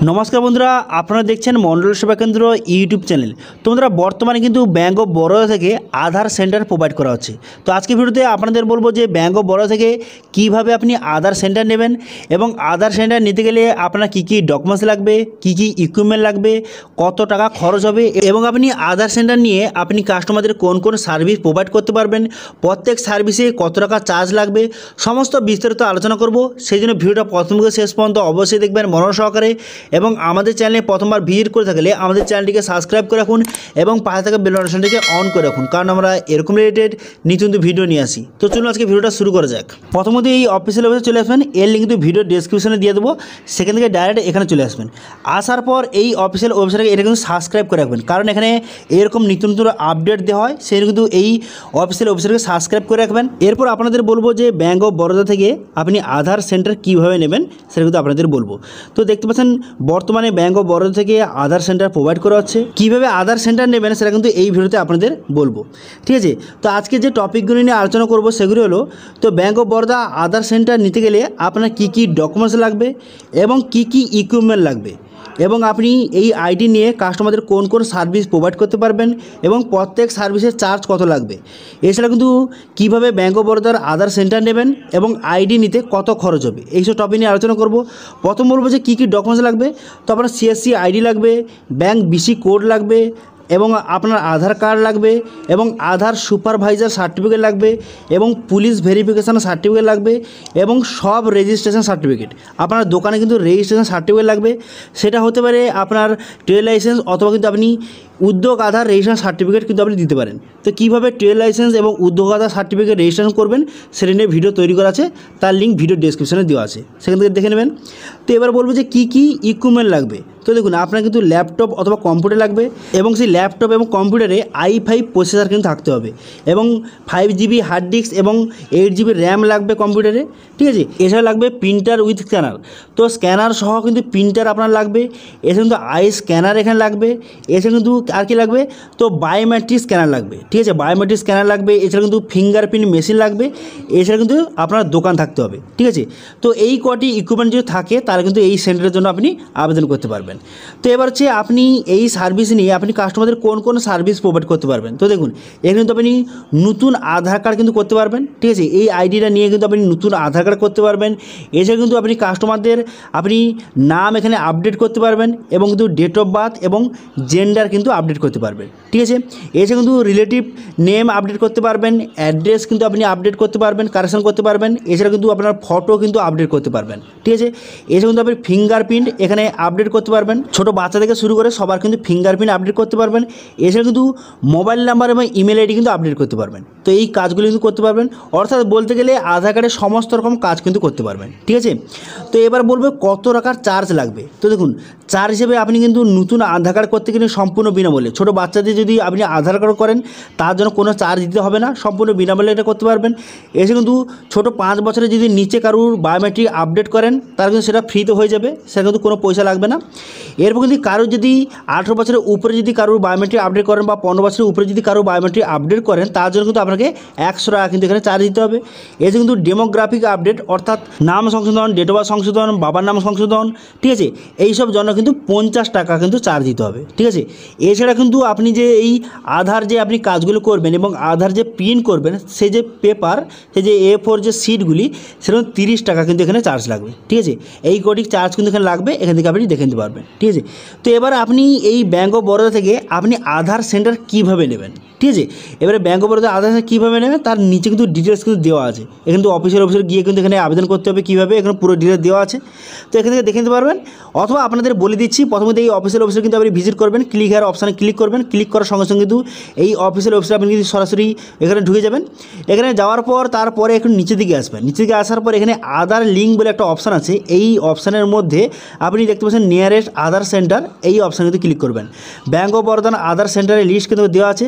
नमस्कार बंधुरा आपनारा देखছেন मंडल सेवा केंद्र यूट्यूब चैनल। तो बंधुरा बर्तमाने किन्तु बैंक अफ बड़ौदा থেকে आधार सेंटर प्रोवाइड करा হচ্ছে। तो आज के ভিডিওতে আপনাদের বলবো যে बैंक अफ बड़ौदा থেকে কিভাবে আপনি আধার সেন্টার নেবেন এবং আধার সেন্টার নিতে গেলে আপনার কি কি ডকুমেন্টস লাগবে, কি কি ইকুইপমেন্ট লাগবে, কত টাকা খরচ হবে এবং আপনি আধার সেন্টার নিয়ে আপনি কাস্টমারদের কোন কোন সার্ভিস প্রোভাইড করতে পারবেন, প্রত্যেক সার্ভিসে কত টাকা চার্জ লাগবে, সমস্ত বিস্তারিত আলোচনা করব। সেই জন্য ভিডিওটা প্রথম থেকে শেষ পর্যন্ত অবশ্যই দেখবেন মনোযোগ সহকারে এবং আমাদের চ্যানেলে প্রথমবার ভিজিট করে থাকলে আমাদের চ্যানেলটিকে সাবস্ক্রাইব করে রাখুন এবং পাশে থাকা বেল নোটিফিকেশনটিকে অন করে রাখুন, কারণ আমরা এরকম রিলেটেড নিত্য নতুন ভিডিও নিয়ে আসি। তো চলুন আজকে ভিডিওটা শুরু করা যাক। প্রথমত এই অফিসিয়াল ওয়েবসাইটে চলে আসবেন, এর লিঙ্ক কিন্তু ভিডিও ডেসক্রিপশনে দিয়ে দেবো, সেখান থেকে ডাইরেক্ট এখানে চলে আসবেন। আসার পর এই অফিসিয়াল ওয়েবসাইটে এটা কিন্তু সাবস্ক্রাইব করে রাখবেন, কারণ এখানে এরকম নিত্য নতুন আপডেট দেওয়া হয়, সেই কিন্তু এই অফিসিয়াল ওয়েবসাইটকে সাবস্ক্রাইব করে রাখবেন। এরপর আপনাদের বলবো যে ব্যাঙ্ক অফ বরোদা থেকে আপনি আধার সেন্টার কীভাবে নেবেন সেটা কিন্তু আপনাদের বলবো। তো দেখতে পাচ্ছেন বর্তমানে ব্যাঙ্ক অফ বরোদা থেকে আধার সেন্টার প্রোভাইড করা হচ্ছে। কীভাবে আধার সেন্টার নেবেন সেটা কিন্তু এই ভিডিওতে আপনাদের বলবো, ঠিক আছে। তো আজকে যে টপিকগুলি নিয়ে আলোচনা করব সেগুলি হলো, তো bank of Baroda Aadhaar center নিতে গেলে আপনার কী কী ডকুমেন্টস লাগবে এবং কী কী ইকুইপমেন্ট লাগবে এবং আপনি এই আইডি নিয়ে কাস্টমারদের কোন কোন সার্ভিস প্রোভাইড করতে পারবেন এবং প্রত্যেক সার্ভিসের চার্জ কত লাগবে। এছাড়া কিন্তু কীভাবে ব্যাঙ্ক অফ বরোদার আধার সেন্টার নেবেন এবং আইডি নিতে কত খরচ হবে, এইসব টপিক নিয়ে আলোচনা করব। প্রথম বলবো যে কী কী ডকুমেন্টস লাগবে। তো আপনার সিএসসি আইডি লাগবে, ব্যাঙ্ক বিসি কোড লাগবে এবং আপনার আধার কার্ড লাগবে এবং আধার সুপারভাইজার সার্টিফিকেট লাগবে এবং পুলিশ ভেরিফিকেশান সার্টিফিকেট লাগবে এবং সব রেজিস্ট্রেশন সার্টিফিকেট। আপনার দোকানে কিন্তু রেজিস্ট্রেশন সার্টিফিকেট লাগবে, সেটা হতে পারে আপনার ট্রেড লাইসেন্স অথবা কিন্তু আপনি উদ্যোগ আধার রেজিস্ট্রেশন সার্টিফিকেট কিন্তু আপনি দিতে পারেন। তো কীভাবে ট্রেড লাইসেন্স এবং উদ্যোগ আধার সার্টিফিকেট রেজিস্ট্রেশন করবেন সেটা নিয়ে ভিডিও তৈরি করা আছে, তার লিঙ্ক ভিডিও ডেসক্রিপশনে দেওয়া আছে, সেখান থেকে দেখে নেবেন। তো এবার বলবো যে কী কী ইকুইপমেন্ট লাগবে। তো দেখুন, আপনার কিন্তু ল্যাপটপ অথবা কম্পিউটার লাগবে এবং সেই ল্যাপটপ এবং কম্পিউটারে i5 প্রসেসর কিন্তু থাকতে হবে এবং 5GB হার্ড ডিস্ক এবং 8GB র্যাম লাগবে কম্পিউটারে, ঠিক আছে। এছাড়া লাগবে প্রিন্টার উইথ স্ক্যানার। তো স্ক্যানার সহ কিন্তু প্রিন্টার আপনার লাগবে। এছাড়া কিন্তু আই স্ক্যানার এখানে লাগবে। এছাড়া কিন্তু আর কি লাগবে, তো বায়োমেট্রিক স্ক্যানার লাগবে, ঠিক আছে, বায়োমেট্রিক স্ক্যানার লাগবে। এছাড়া কিন্তু ফিঙ্গারপ্রিন্ট মেশিন লাগবে। এছাড়া কিন্তু আপনার দোকান থাকতে হবে, ঠিক আছে। তো এই কটি ইকুইপমেন্ট যদি থাকে তাহলে কিন্তু এই সেন্টারের জন্য আপনি আবেদন করতে পারবেন। তো এবার হচ্ছে আপনি এই সার্ভিস নিয়ে আপনি কাস্টমারদের কোন কোন সার্ভিস প্রোভাইড করতে পারবেন। তো দেখুন, এখানে কিন্তু আপনি নতুন আধার কার্ড কিন্তু করতে পারবেন, ঠিক আছে। এই আইডিটা নিয়ে কিন্তু আপনি নতুন আধার কার্ড করতে পারবেন। এছাড়া কিন্তু আপনি কাস্টমারদের আপনি নাম এখানে আপডেট করতে পারবেন এবং কিন্তু ডেট অফ বার্থ এবং জেন্ডার কিন্তু আপডেট করতে পারবেন, ঠিক আছে। এছাড়া কিন্তু রিলেটিভ নেম আপডেট করতে পারবেন, অ্যাড্রেস কিন্তু আপনি আপডেট করতে পারবেন, কারেকশন করতে পারবেন। এছাড়া কিন্তু আপনার ফটো কিন্তু আপডেট করতে পারবেন, ঠিক আছে। এছাড়া কিন্তু আপনি ফিঙ্গারপ্রিন্ট এখানে আপডেট করতে পারবেন, ছোটো বাচ্চা থেকে শুরু করে সবার কিন্তু ফিঙ্গারপ্রিন্ট আপডেট করতে পারবেন। এছাড়া কিন্তু মোবাইল নাম্বার এবং ইমেল আইডি কিন্তু আপডেট করতে পারবেন। তো এই কাজগুলো কিন্তু করতে পারবেন, অর্থাৎ বলতে গেলে আধার কার্ডের সমস্ত রকম কাজ কিন্তু করতে পারবেন, ঠিক আছে। তো এবার বলবো কত টাকার চার্জ লাগবে। তো দেখুন, চার্জ হিসেবে আপনি কিন্তু নতুন আধার কার্ড করতে গেলে সম্পূর্ণ বিনামূল্যে, ছোটো বাচ্চাদের যদি আপনি আধার কার্ড করেন তার জন্য কোনো চার্জ দিতে হবে না, সম্পূর্ণ বিনামূল্যে এটা করতে পারবেন। এসে কিন্তু ছোটো 5 বছরের যদি নিচে কারুর বায়োমেট্রিক আপডেট করেন তার কিন্তু সেটা ফ্রিতে হয়ে যাবে, সেটা কিন্তু কোনো পয়সা লাগবে না। এরপর কিন্তু কারোর যদি 18 বছরের উপরে যদি কারোর বায়োমেট্রিক আপডেট করেন বা 15 বছরের উপরে যদি কারোর বায়োমেট্রিক আপডেট করেন তার জন্য কিন্তু আপনাকে 100 টাকা কিন্তু এখানে চার্জ দিতে হবে। এসে কিন্তু ডেমোগ্রাফিক আপডেট অর্থাৎ নাম সংশোধন, ডেট অফ বার্থ সংশোধন, বাবার নাম সংশোধন, ঠিক আছে, এইসব জন্য কিন্তু 50 টাকা কিন্তু চার্জ দিতে হবে, ঠিক আছে। এছাড়া কিন্তু আপনি যে এই আধার যে আপনি কাজগুলো করবেন এবং আধার যে প্রিন্ট করবেন সেই যে পেপার, সেই যে A4 যে সিটগুলি, সেরকম 30 টাকা কিন্তু এখানে চার্জ লাগবে, ঠিক আছে। এই কোটি চার্জ কিন্তু এখানে লাগবে, এখান থেকে আপনি দেখে নিতে পারবেন, ঠিক আছে। তো এবার আপনি এই ব্যাঙ্ক অফ বরোদা থেকে আপনি আধার সেন্টার কীভাবে নেবেন, ঠিক আছে। এবারে bank of Baroda Aadhaar center কীভাবে নেবেন তার নিচে কিন্তু ডিটেলস কিন্তু দেওয়া আছে। এখানে কিন্তু অফিসে গিয়ে কিন্তু এখানে আবেদন করতে হবে কীভাবে, এখানে পুরো ডিটেলস দেওয়া আছে, তো এখান থেকে দেখে নিতে পারবেন। অথবা আপনাদের বলে দিচ্ছি, প্রথমত এই অফিসিয়াল ওয়েবসাইট কিন্তু আপনি ভিজিট করবেন, ক্লিক হেয়ার অপশানে ক্লিক করবেন, ক্লিক করার সঙ্গে সঙ্গে কিন্তু এই অফিসিয়াল ওয়েবসাইট আপনি কিন্তু সরাসরি এখানে ঢুকে যাবেন। এখানে যাওয়ার পর তারপরে একটু নিচের দিকে আসবেন, নিচের দিকে আসার পর এখানে আধার লিঙ্ক বলে একটা অপশান আছে, এই অপশানের মধ্যে আপনি দেখতে পাচ্ছেন নিয়ারেস্ট আধার সেন্টার, এই অপশানে কিন্তু ক্লিক করবেন। ব্যাঙ্ক অফ বরোদা আধার সেন্টারের লিস্ট কিন্তু দেওয়া আছে। তো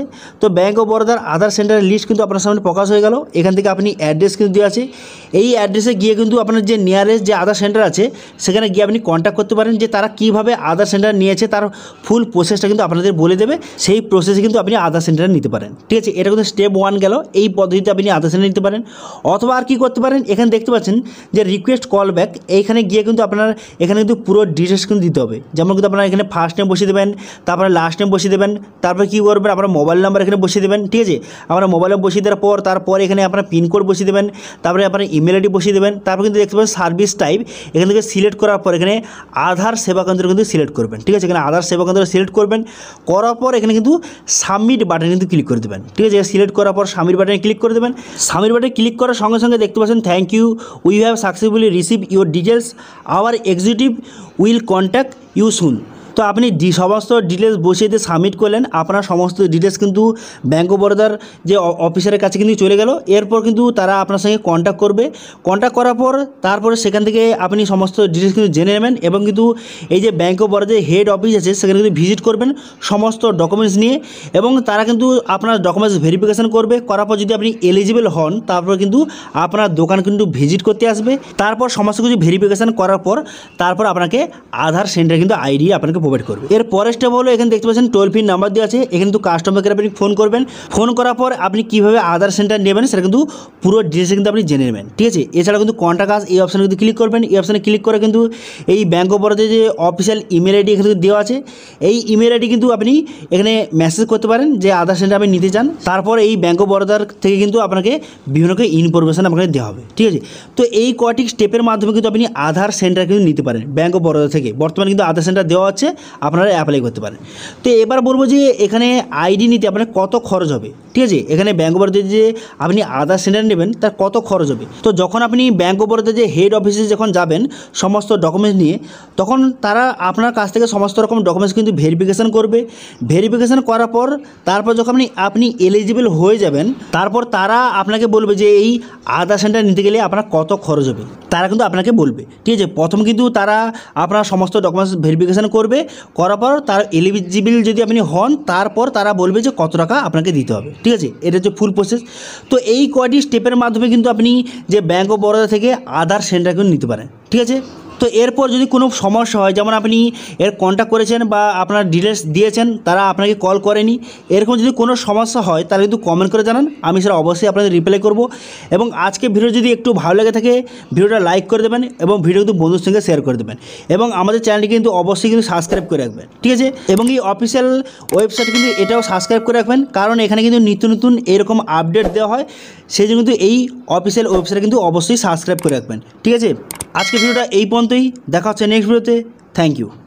তো ব্যাঙ্ক অফ বরোদার আধার সেন্টারের লিস্ট কিন্তু আপনার সামনে প্রকাশ হয়ে গেল। এখান থেকে আপনি অ্যাড্রেস কিন্তু দেওয়া আছে, এই অ্যাড্রেসে গিয়ে কিন্তু আপনার যে নিয়ারেস্ট যে আধার সেন্টার আছে সেখানে গিয়ে আপনি কন্ট্যাক্ট করতে পারেন, যে তারা কীভাবে আধার সেন্টার নিয়েছে তার ফুল প্রসেসটা কিন্তু আপনাদের বলে দেবে। সেই প্রসেসে কিন্তু আপনি আধার সেন্টার নিতে পারেন। ঠিক আছে, এটা কিন্তু স্টেপ 1 গেল। এই পদ্ধতিতে আপনি আধার সেন্টার নিতে পারেন। অথবা আর কী করতে পারেন, এখানে দেখতে পাচ্ছেন যে রিকোয়েস্ট কল ব্যাক, এইখানে গিয়ে কিন্তু আপনার এখানে কিন্তু পুরো ডিটেলস কিন্তু দিতে হবে। যেমন কিন্তু আপনার এখানে ফার্স্ট নেম বসিয়ে দেবেন, তারপরে লাস্ট নেম বসিয়ে দেবেন, তারপরে কী করবেন আপনার মোবাইল নাম্বার এখানে বসিয়ে দেবেন। ঠিক আছে, আপনার মোবাইল নাম্বার বসিয়ে দেওয়ার পর তারপরে এখানে আপনার পিনকোড বসিয়ে দেবেন, তারপরে আপনার ইমেল আইডি বসিয়ে দেবেন। তারপর কিন্তু দেখতে পাবেন সার্ভিস টাইপ, এখান থেকে সিলেক্ট করার পর এখানে আধার সেবা কেন্দ্র কিন্তু সিলেক্ট করবেন। ঠিক আছে, এখানে আধার সেবা কেন্দ্র সিলেক্ট করবেন, করার পর এখানে কিন্তু সাবমিট বাটন কিন্তু ক্লিক করে দেবেন। ঠিক আছে, সিলেক্ট করার পর সাবমিট বাটনে ক্লিক করে দেবেন। সাবমিট বাটনে ক্লিক করার সঙ্গে সঙ্গে দেখতে পাচ্ছেন thank you, we have successfully receive your details, our executive will contact you soon. তো আপনি সমস্ত ডিটেলস বসিয়ে দিয়ে সাবমিট করলেন, আপনার সমস্ত ডিটেলস কিন্তু ব্যাঙ্ক অফ বরোদার যে অফিসারের কাছে কিন্তু চলে গেল। এরপর কিন্তু তারা আপনার সঙ্গে কন্ট্যাক্ট করবে, কন্ট্যাক্ট করার পর তারপরে সেখান থেকে আপনি সমস্ত ডিটেলস কিন্তু জেনে নেবেন এবং কিন্তু এই যে ব্যাঙ্ক অফ বরোদার হেড অফিস আছে সেখানে কিন্তু ভিজিট করবেন সমস্ত ডকুমেন্টস নিয়ে, এবং তারা কিন্তু আপনার ডকুমেন্টস ভেরিফিকেশান করবে। করার পর যদি আপনি এলিজিবল হন তারপর কিন্তু আপনার দোকান কিন্তু ভিজিট করতে আসবে। তারপর সমস্ত কিছু ভেরিফিকেশান করার পর তারপর আপনাকে আধার সেন্টার কিন্তু আইডি আপনাকে প্রোভাইড করবে। এর পরের স্টেপ হলো এখানে দেখতে পাচ্ছেন টোল ফ্রি নাম্বার দেওয়া আছে, এখানে কিন্তু কাস্টমার কেয়ারে আপনি ফোন করবেন। ফোন করার পর আপনি কীভাবে আধার সেন্টার নেবেন সেটা কিন্তু পুরো ডিটেলস কিন্তু আপনি জেনে নেবেন। ঠিক আছে, এছাড়া কিন্তু কন্ট্যাক্ট আস এই অপশানে কিন্তু ক্লিক করবেন। এই অপশানে ক্লিক করে কিন্তু এই ব্যাঙ্ক অফ বরোদার যে অফিসিয়াল ইমেল আইডি এখানে দেওয়া আছে, এই ইমেল আইডি কিন্তু আপনি এখানে মেসেজ করতে পারেন যে আধার সেন্টার আপনি নিতে চান। তারপর এই ব্যাঙ্ক অফ বরোদার থেকে কিন্তু আপনাকে বিভিন্ন ইনফরমেশান আপনাকে দেওয়া হবে। ঠিক আছে, তো এই কয়টি স্টেপের মাধ্যমে কিন্তু আপনি আধার সেন্টার কিন্তু নিতে পারেন ব্যাঙ্ক অফ বরোদা থেকে। বর্তমানে কিন্তু আধার সেন্টার দেওয়া হচ্ছে, আপনারা অ্যাপ্লাই করতে পারেন। তো এবার বলবো যে এখানে আইডি নিতে আপনার কত খরচ হবে। ঠিক আছে, এখানে ব্যাঙ্ক অফ বরোদা যে আপনি আধার সেন্টার নেবেন তার কত খরচ হবে। তো যখন আপনি ব্যাঙ্ক অফ বরোদা যে হেড অফিসে যখন যাবেন সমস্ত ডকুমেন্টস নিয়ে, তখন তারা আপনার কাছ থেকে সমস্ত রকম ডকুমেন্টস কিন্তু ভেরিফিকেশান করবে। ভেরিফিকেশান করার পর তারপর যখন আপনি এলিজিবল হয়ে যাবেন তারপর তারা আপনাকে বলবে যে এই আধার সেন্টার নিতে গেলে আপনার কত খরচ হবে, তারা কিন্তু আপনাকে বলবে। ঠিক আছে, প্রথম কিন্তু তারা আপনার সমস্ত ডকুমেন্টস ভেরিফিকেশান করবে, করার পর তার এলিজিবল যদি আপনি হন তারপর তারা বলবে যে কত টাকা আপনাকে দিতে হবে। ঠিক আছে, এটা হচ্ছে ফুল প্রসেস। তো এই কয়টি স্টেপের মাধ্যমে কিন্তু আপনি যে ব্যাঙ্ক অফ বরোদা থেকে আধার সেন্টার কিন্তু নিতে পারেন। ঠিক আছে, তো এরপর যদি কোনো সমস্যা হয়, যেমন আপনি এর কন্ট্যাক্ট করেছেন বা আপনার ডিটেলস দিয়েছেন তারা আপনাকে কল করেনি, এরকম যদি কোনো সমস্যা হয় তাহলে কিন্তু কমেন্ট করে জানান, আমি সেটা অবশ্যই আপনাদের রিপ্লাই করব। এবং আজকে ভিডিও যদি একটু ভালো লেগে থাকে ভিডিওটা লাইক করে দেবেন এবং ভিডিও কিন্তু বন্ধুর সঙ্গে শেয়ার করে দেবেন, এবং আমাদের চ্যানেলটি কিন্তু অবশ্যই কিন্তু সাবস্ক্রাইব করে রাখবেন। ঠিক আছে, এবং এই অফিসিয়াল ওয়েবসাইট কিন্তু এটাও সাবস্ক্রাইব করে রাখবেন, কারণ এখানে কিন্তু নিত্য নতুন এরকম আপডেট দেওয়া হয়, সেই জন্য কিন্তু এই অফিসিয়াল ওয়েবসাইট কিন্তু অবশ্যই সাবস্ক্রাইব করে রাখবেন। ঠিক আছে, আজকে ভিডিওটা এই পর্যন্তই, দেখা হচ্ছে নেক্সট ভিডিওতে। Thank you.